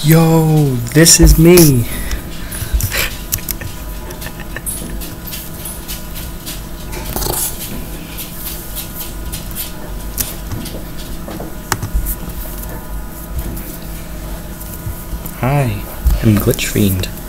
Yo, this is me. Hi, I'm Glitch Fiend.